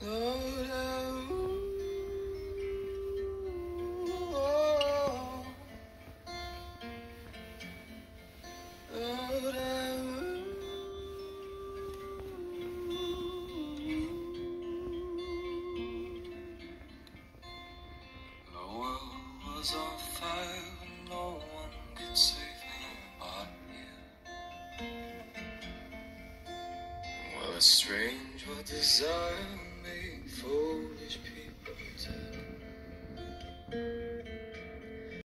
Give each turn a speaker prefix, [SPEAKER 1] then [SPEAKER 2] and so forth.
[SPEAKER 1] On fire, and no one could save me but you. Well, it's strange what desire made